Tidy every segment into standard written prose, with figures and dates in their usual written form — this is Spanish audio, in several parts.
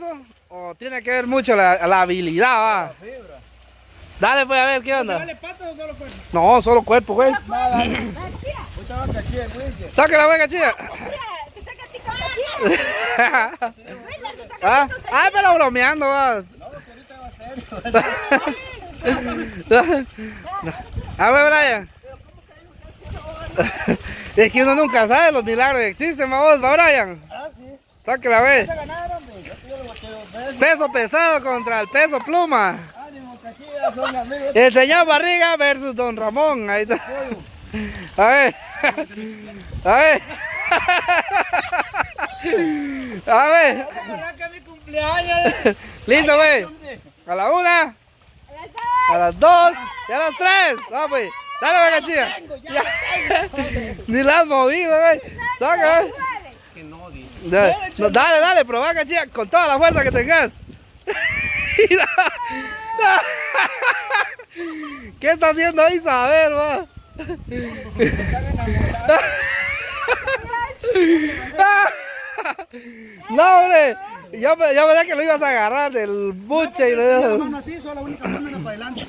o tiene que ver mucho la habilidad, va? La fibra. Dale, pues a ver, ¿qué onda? ¿Vale patas o solo cuerpo? No, solo cuerpo, güey. Ahorita va a cachillar, güey. Sáquela, güey, cachilla. Ah, pero bromeando, va. No, porque ahorita va serio. A ver, Brian. Es que uno nunca sabe los milagros que existen, vamos, va, Brian. Ah, sí. Sáquela, güey. ¿Vas a ganar, hombre? Yo lo boté 2 veces. Peso pesado contra el peso pluma. Ánimo, cachillas, son amigos. El señor Barriga versus Don Ramón. Ahí está. A ver. A ver. A ver. Arranca mi cumpleaños. Listo, güey. A la 1, a las 2 y a las 3. Vamos, pues. Dale, güey, cachilla. Ni la has movido, güey. Saca, güey. Que no, dice. Dale, no, dale, probá, cachilla, con toda la fuerza que tengas. Mira. ¿Qué está haciendo Isabel, va? No, hombre. Yo pensé que lo ibas a agarrar del buche y La mano así, solo la única mano era para adelante.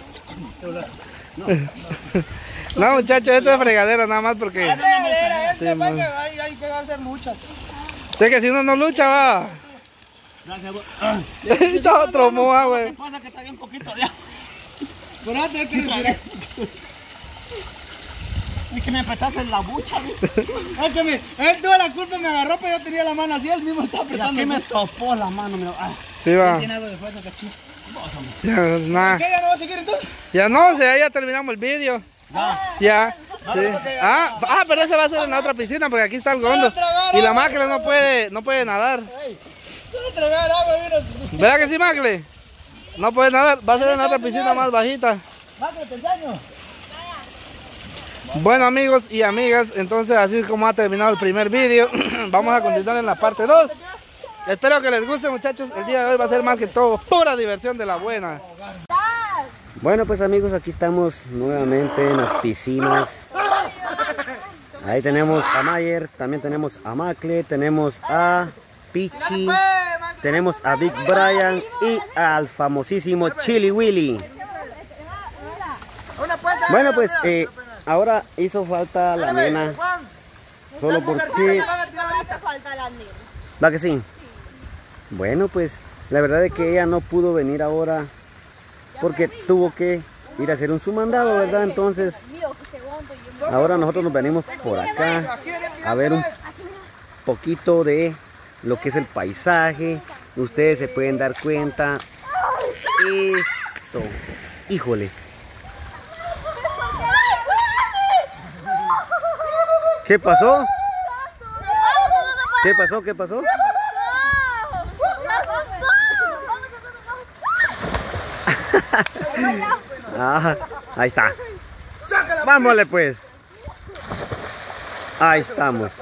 No, muchachos, esto es fregadera nada más porque Sí, hay que hacer lucha. sé que si uno no lucha, va. Gracias, güey. Está otro moa, güey. ¿Qué pasa? Que está bien poquito de agua. Espérate, que Es que me apretaste en la bucha, güey. es que él tuvo la culpa, me agarró, pero yo tenía la mano así, él mismo estaba Y apretando. aquí me topó la mano, mira. Ah, Sí, va. Tiene algo de fuerza, cachito. Ya, nada. ¿Qué? ¿Ya no va a seguir entonces? Ya no, ya terminamos el vídeo. Ya, sí. Pero ese va a ser en la otra piscina porque aquí está el gondo. Y la Macle no puede nadar. Solo tragar agua, mira. ¿Verdad que sí, Macle? No puede nadar, va a ser en la otra piscina más bajita. Macle, te enseño. Bueno, amigos y amigas, entonces así es como ha terminado el primer vídeo. Vamos a continuar en la parte 2. Espero que les guste, muchachos. El día de hoy va a ser más que todo pura diversión de la buena. Bueno, pues amigos, aquí estamos nuevamente en las piscinas. Ahí tenemos a Mayer, también tenemos a Macle, tenemos a Pichi, tenemos a Big Brian y al famosísimo Chili Willy. Bueno, pues ahora hizo falta la nena, solo porque... ¿Va que sí? Bueno, pues la verdad es que ella no pudo venir ahora porque tuvo que ir a hacer su mandado, ¿verdad? Entonces, ahora nosotros nos venimos por acá a ver un poquito de lo que es el paisaje. Ustedes se pueden dar cuenta. Esto, híjole. ¿Qué pasó? ¿Qué pasó? ¿Qué pasó? Ah, ahí está. Vámonos pues. Ahí estamos.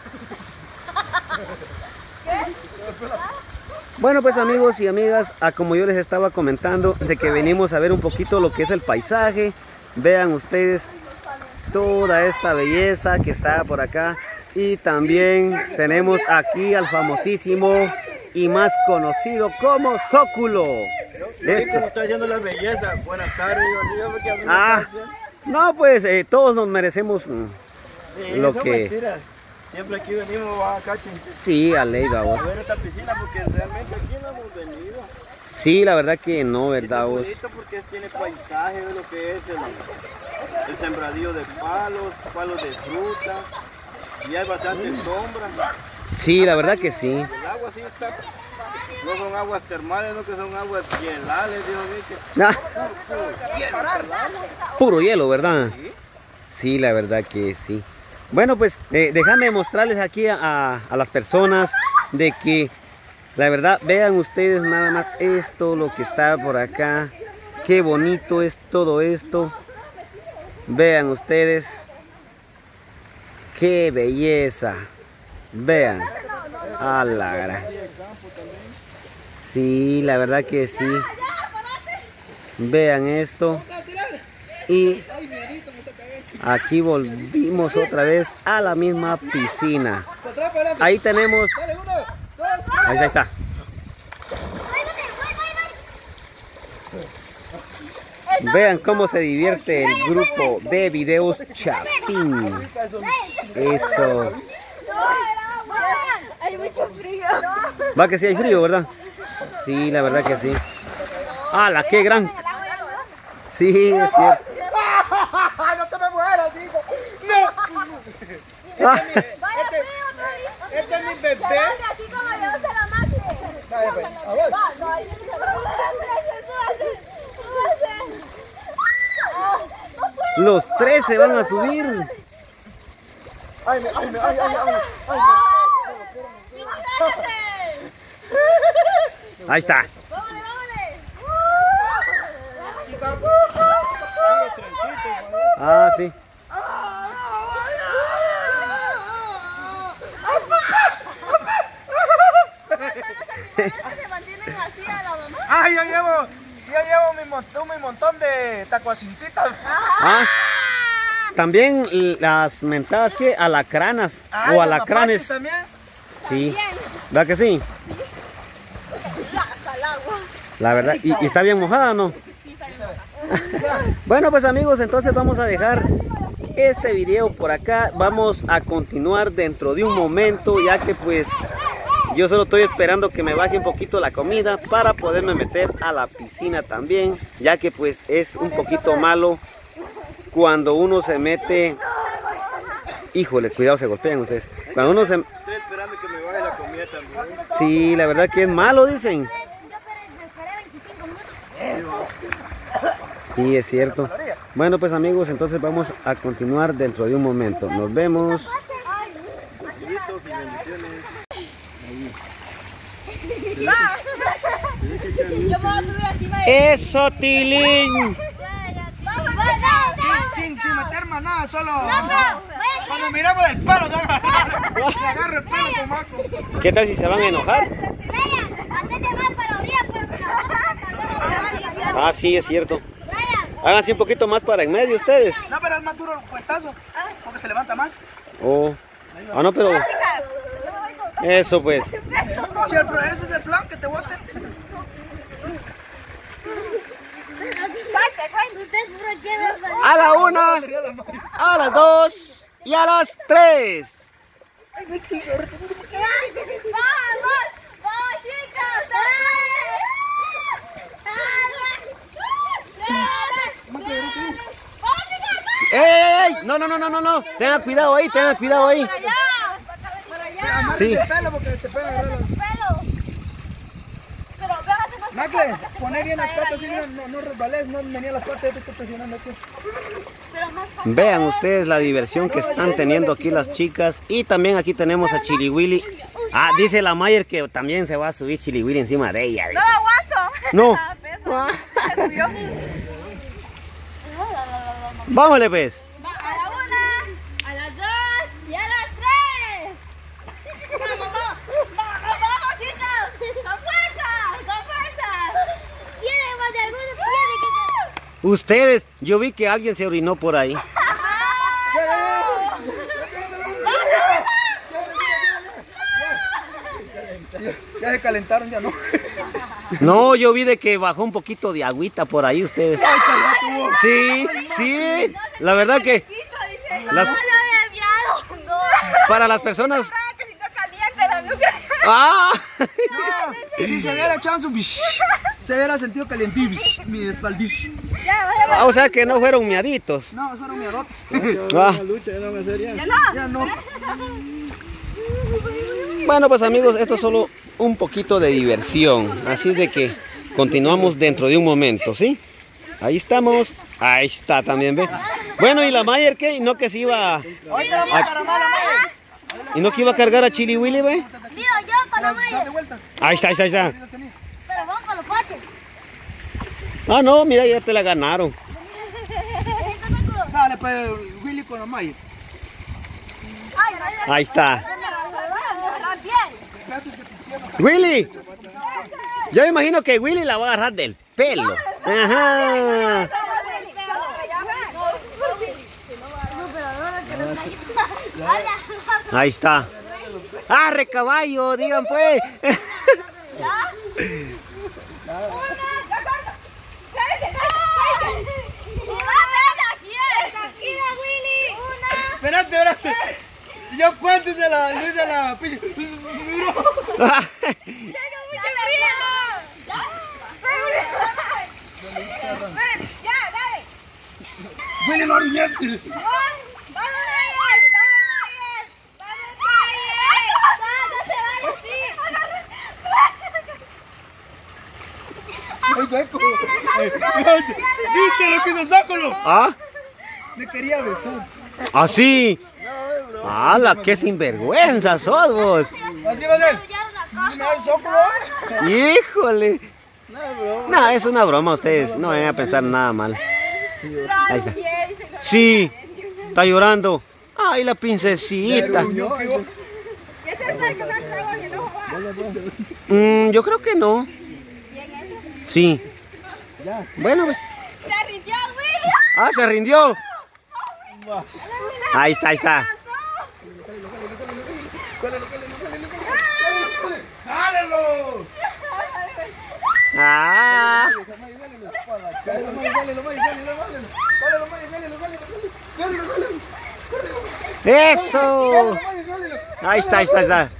Bueno, pues amigos y amigas, como yo les estaba comentando, de que venimos a ver un poquito lo que es el paisaje. Vean ustedes toda esta belleza que está por acá. Y también tenemos aquí al famosísimo y más conocido como Zóculo. Eso. Está yendo la belleza. Buenas tardes. No, pues todos nos merecemos lo eso que... Mentira. Siempre aquí venimos a Cachi. Sí, a ley, vos. A ver esta piscina porque realmente aquí no hemos venido. Sí, la verdad que no, ¿verdad vos? Es bonito porque tiene paisaje de lo que es el sembradío de palos de fruta. Y hay bastante sombra. Sí, la verdad que sí. El agua sí está. No son aguas termales, no que son aguas hielales, dijo Puro hielo, ¿verdad? Sí, la verdad que sí. Bueno, pues déjame mostrarles aquí a las personas de que la verdad, vean ustedes nada más esto, lo que está por acá. Qué bonito es todo esto. Vean ustedes. Qué belleza. Vean. A la gran. Sí, la verdad que sí. Vean esto. Y aquí volvimos otra vez a la misma piscina. Ahí tenemos. Ahí está. Vean cómo se divierte el grupo de videos Chapín. Eso. Hay mucho frío. Va que sí hay frío, ¿verdad? Sí, la verdad que sí. ¡Hala, qué gran! Sí, es cierto. No te me mueras, digo. Ah, Este es mi bebé. Así como yo se la maté. los tres se van a subir. Ahí está. Ah, sí. Se mantienen así a la mamá. Ay, yo llevo mi montón de tacuacincitas. Ah, también las mentadas que alacranas o alacranes. También. Sí, ¿verdad que sí? La verdad, y está bien mojada, ¿no? Bueno, pues amigos, entonces vamos a dejar este video por acá. Vamos a continuar dentro de un momento, ya que pues yo solo estoy esperando que me baje un poquito la comida para poderme meter a la piscina también, ya que pues es un poquito malo cuando uno se mete. Híjole, cuidado, se golpean ustedes. Cuando uno se... Estoy esperando que me baje la comida también. Sí, la verdad que es malo, dicen. Sí, es cierto. Bueno, pues amigos, entonces vamos a continuar dentro de un momento. Nos vemos. Besitos y bendiciones. Yo me voy a subir encima de ¡Eso, Tilín! Sin meter más nada, solo. Cuando miramos del palo, le agarro el pelo con maco. ¿Qué tal si se van a enojar? Ah, sí, es cierto. Háganse un poquito más para en medio ustedes. No, pero es más duro el puestazo, porque se levanta más. Oh. Ah, no, pero... Eso pues. Si ese es el plan, que te bote. A la 1, a las 2 y a las 3. ¡Vamos, chicas! ¡Ey! No, no, no, no, no, no. Tengan cuidado ahí, tengan cuidado ahí. ¡Para allá! Sí. El pelo porque te puede agarrar los... Pero véngase más. Macle, poné bien las patas, así, mira, no resbalés, no venía las patas, yo te estoy presionando aquí. Vean ustedes la diversión que están teniendo aquí las chicas. Y también aquí tenemos a Chili Willy. Ah, dice la Mayer que también se va a subir Chili Willy encima de ella. Dice. No aguanto. No. Vámonos pues. A la 1, a las 2 y a las 3. Vamos, chicas. Con fuerza, con fuerza. Tiene más de algunos, tiene que... Ustedes, yo vi que alguien se orinó por ahí. Ya se calentaron, ya no. No, yo vi de que bajó un poquito de agüita por ahí ustedes. Sí, sí. La verdad que las- para las personas... Ah. Si se hubiera echado su bish, se hubiera sentido calientín, mi espaldís. Ah, o sea que no fueron miaditos. No, fueron miadotes. Ah. Ya no. Bueno, pues amigos, esto es solo un poquito de diversión. Así de que continuamos dentro de un momento, ¿sí? Ahí estamos. Ahí está también, ¿ve? Bueno, ¿y la Mayer qué? ¿No que se iba ¿Y no que iba a cargar a Chili Willy, ve? Digo yo con la Mayer. Ahí está, ahí está, ahí está. Pero vamos con los paches. Ah, no, mira, ya te la ganaron. Dale, pues, Willy con la Maya. Ahí está. Willy. Yo imagino que Willy la va a agarrar del pelo. Ajá. Ahí está. ¡Arre, caballo! Digan pues. Yo cuento de la picha. Huele el oriente. ¿Viste lo que nos sacó? ¿Ah? Me quería besar. ¿Así? ¡Hala, qué sinvergüenza sos vos! ¿Así va a ser? ¿No es soplo? ¡Híjole! No, es una broma ustedes, no vayan a pensar nada mal. Ahí está. Sí, está llorando. ¡Ay, la princesita! Yo creo que no. Sí. Bueno, pues. ¡Se rindió, Willy! ¡Ah, se rindió! Ahí está, ahí está. ¡Jálelo! ¡Ah! ¡Eso! Ahí está, ahí está, ahí está.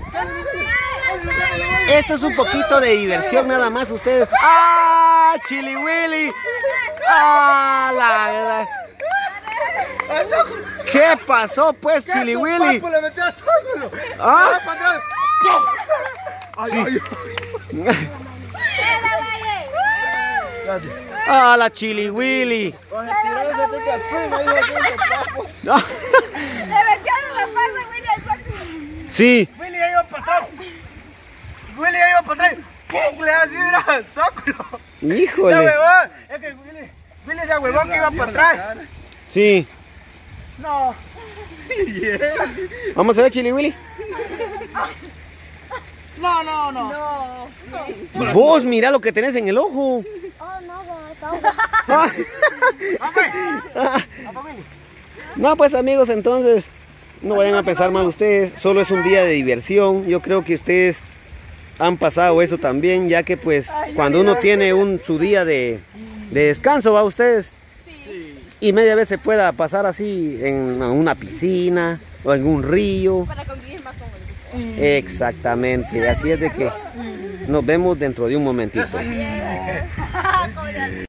Esto es un poquito de diversión nada más ustedes. ¡Ah! ¡Chili Willy! ¡Ah! La... ¿Qué pasó pues, Chili Willy? ¡Le metió a Zócalo! ¿Ah? ¡Ay, ¡Ah, la Chili Willy! No. ¡Le metieron la panza, Willy! Sí. Willy ya iba para atrás. Willy ya iba para atrás. ¡Pum! Le así, mira, Zócalo. Híjole. Ya huevón. Es que Willy ya huevón que iba para atrás. Sí. No. Vamos a ver, Chili Willy. No. Vos mira lo que tenés en el ojo. Oh, no, es agua. No, pues amigos, entonces no vayan a pensar mal ustedes. Solo es un día de diversión. Yo creo que ustedes han pasado esto también, ya que pues cuando uno tiene su día de descanso, ¿va ustedes? Y media vez se pueda pasar así en una piscina o en un río. Para convivir más con Willy. Exactamente, así es de que nos vemos dentro de un momentito.